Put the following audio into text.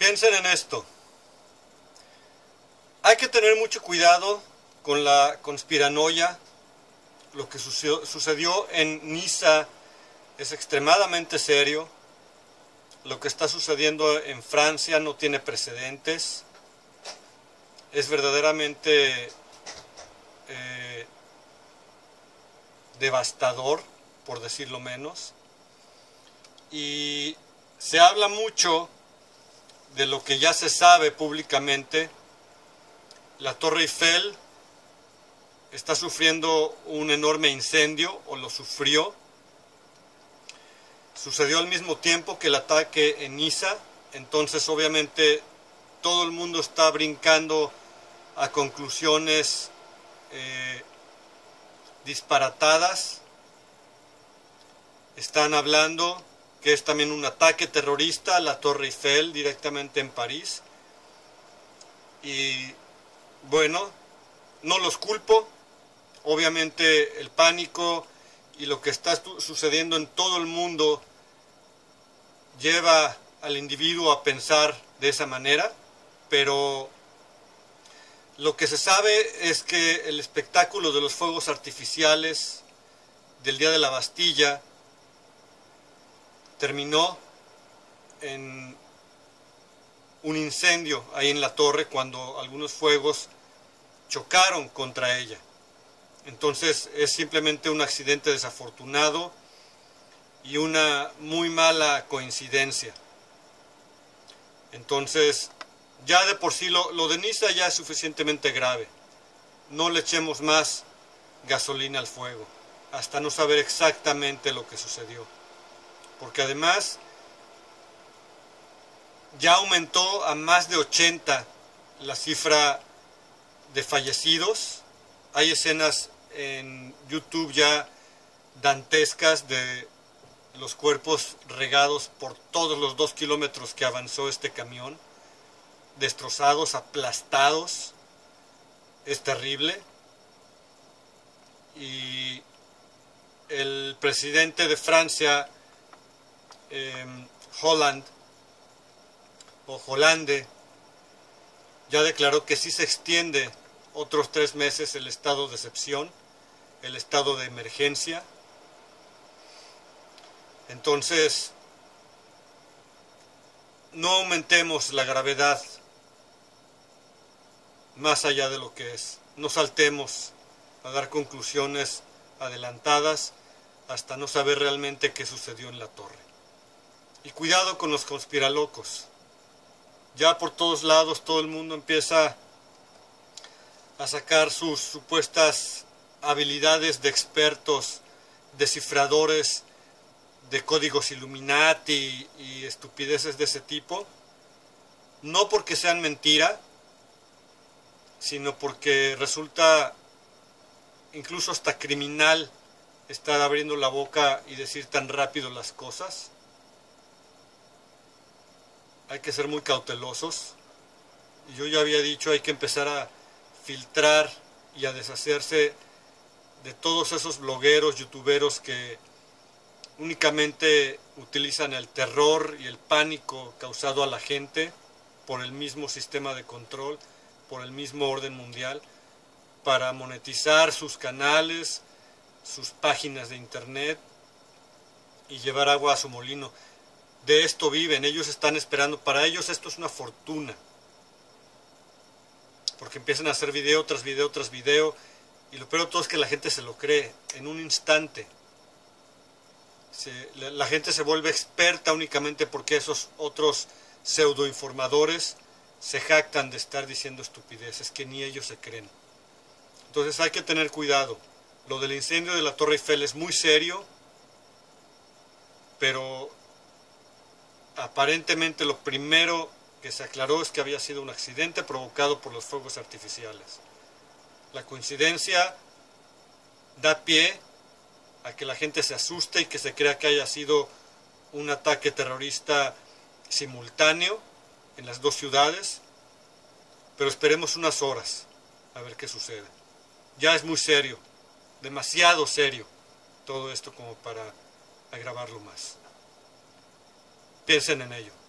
Piensen en esto. Hay que tener mucho cuidado con la conspiranoia. Lo que sucedió en Niza es extremadamente serio. Lo que está sucediendo en Francia no tiene precedentes. Es verdaderamente devastador, por decirlo menos. Y se habla mucho de lo que ya se sabe públicamente. La Torre Eiffel está sufriendo un enorme incendio, o lo sufrió. Sucedió al mismo tiempo que el ataque en Niza, entonces obviamente todo el mundo está brincando a conclusiones disparatadas. Están hablando que es también un ataque terrorista a la Torre Eiffel directamente en París. Y bueno, no los culpo. Obviamente el pánico y lo que está sucediendo en todo el mundo lleva al individuo a pensar de esa manera, pero lo que se sabe es que el espectáculo de los fuegos artificiales del Día de la Bastilla terminó en un incendio ahí en la torre cuando algunos fuegos chocaron contra ella. Entonces es simplemente un accidente desafortunado y una muy mala coincidencia. Entonces ya de por sí lo de Niza ya es suficientemente grave. No le echemos más gasolina al fuego hasta no saber exactamente lo que sucedió. Porque además ya aumentó a más de 80 la cifra de fallecidos. Hay escenas en YouTube ya dantescas de los cuerpos regados por todos los 2 kilómetros que avanzó este camión, destrozados, aplastados. Es terrible. Y el presidente de Francia, Hollande, ya declaró que sí se extiende otros 3 meses el estado de excepción, el estado de emergencia. Entonces, no aumentemos la gravedad más allá de lo que es. No saltemos a dar conclusiones adelantadas hasta no saber realmente qué sucedió en la torre. Y cuidado con los conspiralocos. Ya por todos lados todo el mundo empieza a sacar sus supuestas habilidades de expertos, descifradores de códigos Illuminati y estupideces de ese tipo. No porque sean mentira, sino porque resulta incluso hasta criminal estar abriendo la boca y decir tan rápido las cosas. Hay que ser muy cautelosos. Yo ya había dicho, hay que empezar a filtrar y a deshacerse de todos esos blogueros, youtuberos que únicamente utilizan el terror y el pánico causado a la gente por el mismo sistema de control, por el mismo orden mundial, para monetizar sus canales, sus páginas de internet y llevar agua a su molino. De esto viven, ellos están esperando, para ellos esto es una fortuna, porque empiezan a hacer video tras video tras video, y lo peor de todo es que la gente se lo cree en un instante. La gente se vuelve experta únicamente porque esos otros pseudoinformadores se jactan de estar diciendo estupideces que ni ellos se creen. Entonces hay que tener cuidado. Lo del incendio de la Torre Eiffel es muy serio, pero aparentemente lo primero que se aclaró es que había sido un accidente provocado por los fuegos artificiales. La coincidencia da pie a que la gente se asuste y que se crea que haya sido un ataque terrorista simultáneo en las dos ciudades, pero esperemos unas horas a ver qué sucede. Ya es muy serio, demasiado serio todo esto como para agravarlo más. Piensen en ello.